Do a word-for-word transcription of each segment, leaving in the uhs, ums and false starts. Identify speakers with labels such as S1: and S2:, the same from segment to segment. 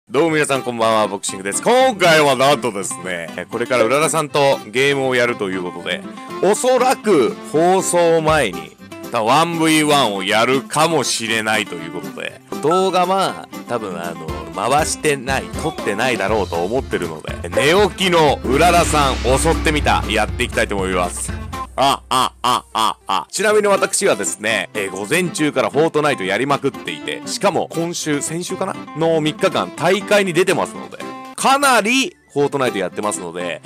S1: どうも皆さんこんばんは、ボクシングです。今回はなんとですね、これからうららさんとゲームをやるということで、おそらく放送前に ワンブイワン をやるかもしれないということで、動画は多分あの回してない撮ってないだろうと思ってるので、寝起きのうららさん襲ってみたやっていきたいと思います。あ、あ、あ、あ、あ。ちなみに私はですね、えー、午前中からフォートナイトやりまくっていて、しかも今週、先週かなのみっかかん大会に出てますので、かなりフォートナイトやってますので、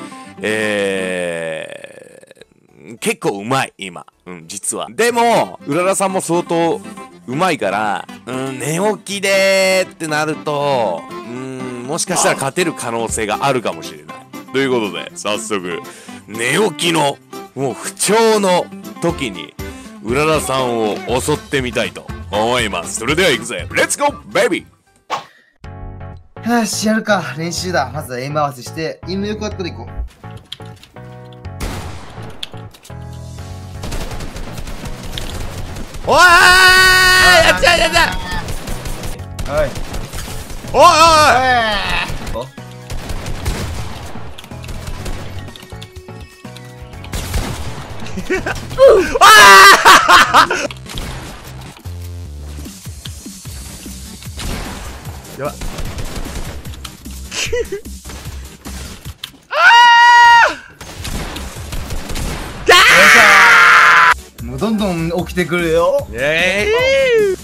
S1: えー、結構うまい、今。うん、実は。でも、うららさんも相当うまいから、うん、寝起きでーってなると、うん、もしかしたら勝てる可能性があるかもしれない。ということで、早速、寝起きの、もう不調の時にうららさんを襲ってみたいと思います。それでは行くぜ。レッツゴーベイビ
S2: ー。よし、やるか。練習だ。まずはエイム合わせしてエイムよくあったら行こう。
S1: おいー、やっちゃうやっちゃう。
S2: おい
S1: おいおいおい。ああやばっ
S2: もうどんどん起きてくるよ。
S1: えー、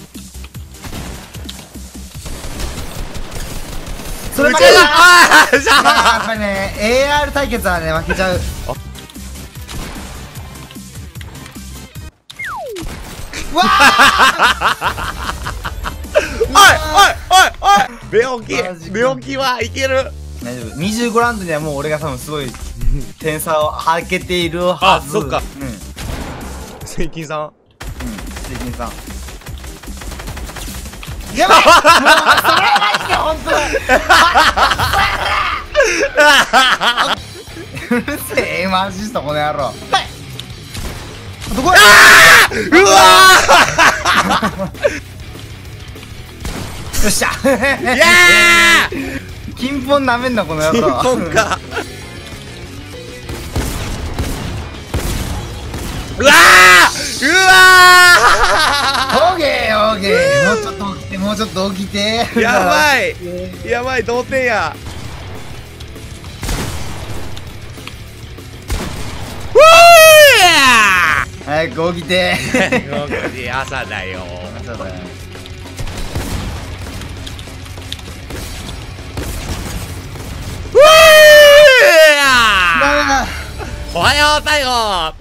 S2: それ負けだ。やっぱりね エーアール 対決はね負けちゃう。わあ
S1: おいおいおいおい、寝起き寝起きはいける。
S2: 大丈夫。にじゅうごラウンドにはもう俺が多分すごい点差を開けているはず。
S1: あ、そっか。
S2: うん。
S1: 関金さん。
S2: うん、関金さん。やばい。もうそれマジで本当。うるせえ、今アシストこの野郎。はい。どこ？あ
S1: あ！うわ
S2: ー！よっしゃ！
S1: いやー！
S2: 金本なめんなこの野郎。
S1: 金本か。うわー！うわ
S2: ー！オーケーオーケー。もうちょっと起きて、もうちょっと起きて。
S1: やばいやばい、同点や。
S2: 早く起きて。
S1: 朝だよ。
S2: 朝だよ。ダメだ。
S1: おはよう太陽。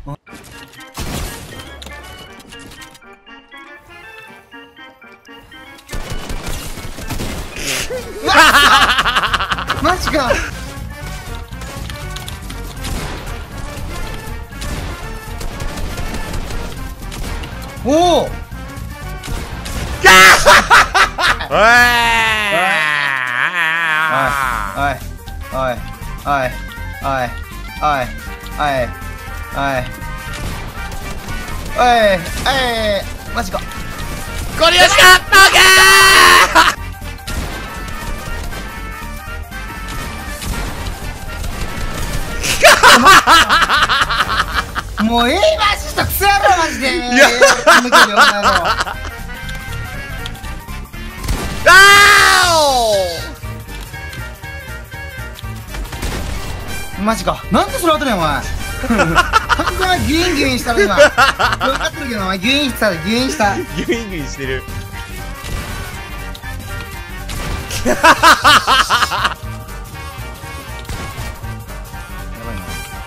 S2: マジか。おお。おいおいおいおいおいおいおいおいおいマジか。
S1: ゴリ押しか。オーケ
S2: ー。もうエイマジとクソ野郎マジで。いやマジか。なんでそれ当たるやんお前。完全にギュインギュインしたら今。分かってるけどお前ギュインしたらギュインした。
S1: ギュインギュインしてる。
S2: やばいな。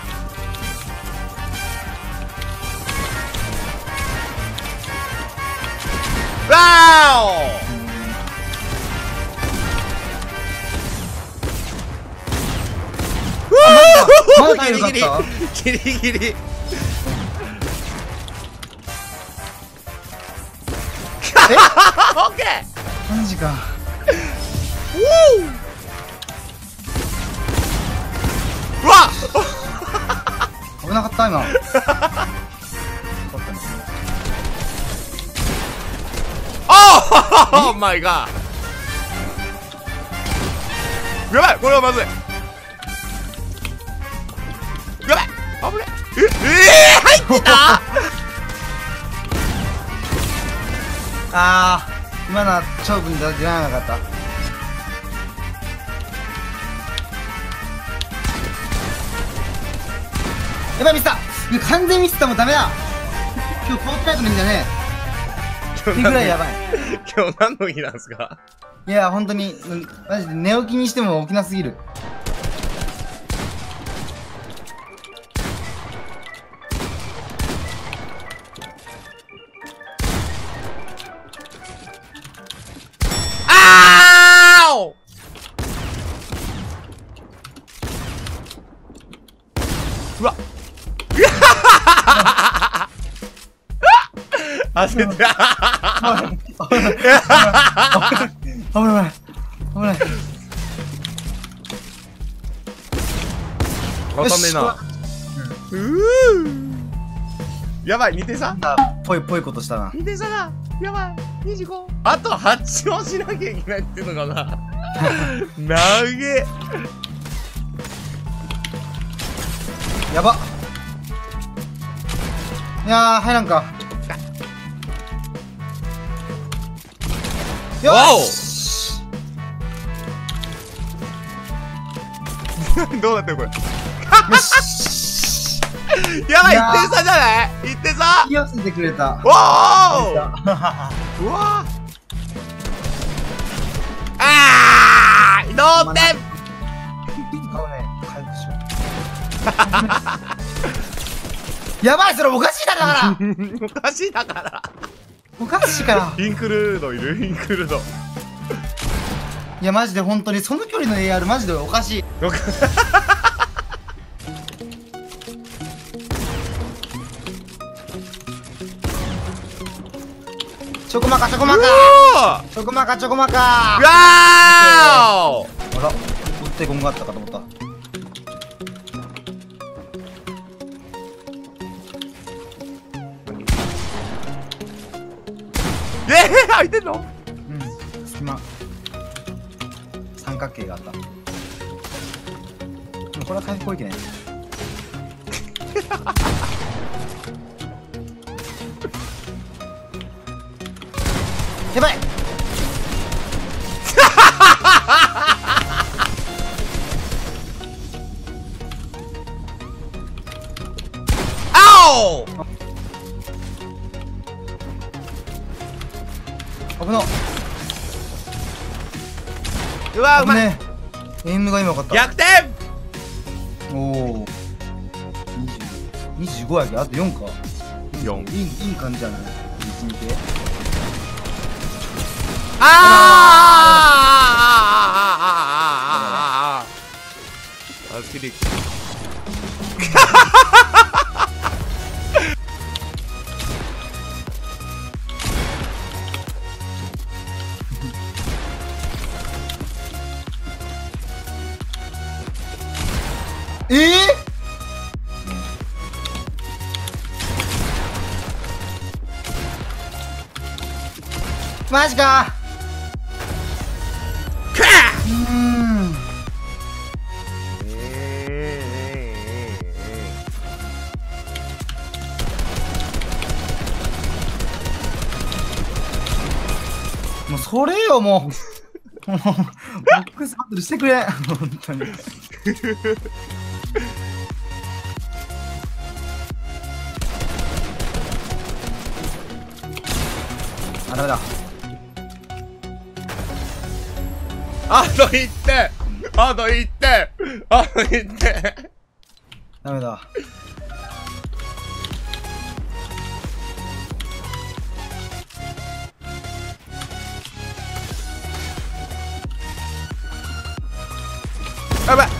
S1: わーお。
S2: まだギリギリ
S1: ギリギリ。え？オッケ
S2: ー。マジか。
S1: うわっ。
S2: 危なかった今。
S1: Oh my god! やばい、これはまずい。やばい、危ねえ。え、えー、入ってた
S2: あー、今のは勝負に出られなかった。やばい、ミスった。完全ミスった。もうダメだ。今日フォートナイトの日だね。ってぐらいやばい。
S1: 今日何の日なんすか？
S2: いや、本当に、マジで寝起きにしても起きなすぎる。
S1: あーおうわっ焦った。
S2: 危ない危ない危ない。
S1: わかんねえな。うーやばい、にてん差
S2: ぽいぽいことしたな。
S1: にてん差だ。やばい、にじゅうご。あとはちをしなきゃいけないっていうのかな。なげ
S2: やば。いやー、入らんか。よし。
S1: どうなってるこれ。
S2: よし。
S1: やばい、いってん差じゃない ?いってん差。
S2: 引き寄せてくれた。
S1: おおうわあー同点。
S2: 顔ね、回復しよう。やばい、それおかしいだから。
S1: おかしいだから
S2: おかしいから。
S1: インクルードいるインクルード。
S2: いや、マジで本当にその距離の エーアール マジでおかしい。チョコマカチョコマカチョコマカチョコマカ。
S1: わー
S2: あら、打ってゴムがあったかと思った。
S1: えー、開いてんの？
S2: うん、隙間三角形があった。でもこれは回復攻撃ね。やばい。
S1: あお
S2: 危なっ。
S1: うわうまい
S2: ね。エイムが今分かった。
S1: 逆転。
S2: おお。にじゅうごやけどあとよんか。
S1: よん。
S2: いいいい感じじゃない。いちにて。
S1: あーあーあーあーあーあーあーあー助けて。
S2: えー、マジか。うーん。もうそれよ、もう。もう、ボックスバトルしてくれ。本当に。あ、ダメだ。
S1: あといってんあといってんあといってん
S2: ダメだ。
S1: やばい。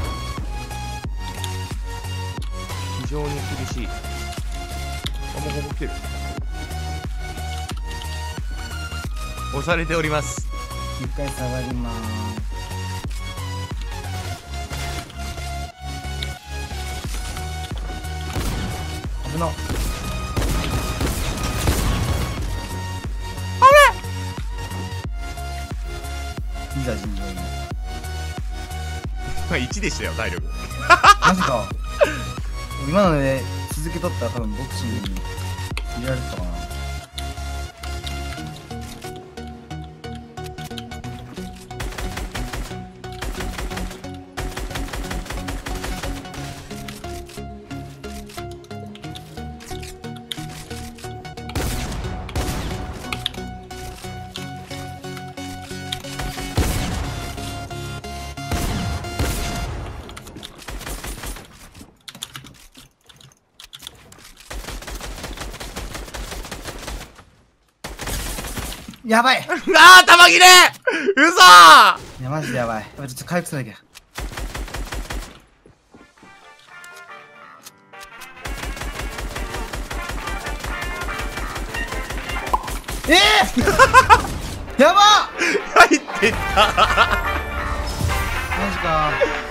S1: 非常に厳しい。あ、もうここ来てる。押されております。
S2: 一回下がりまーす。危なっ。いざ尋常に。
S1: まあいちでしたよ体力。
S2: マジか。今ので続けとったら多分ボクシングに入れられてたかな。やばい。
S1: ああ、弾切れ。嘘。
S2: いやマジでやばい。やばい、ちょっと回復しなきゃ。ええー、やばっ。
S1: 入ってった。
S2: マジか。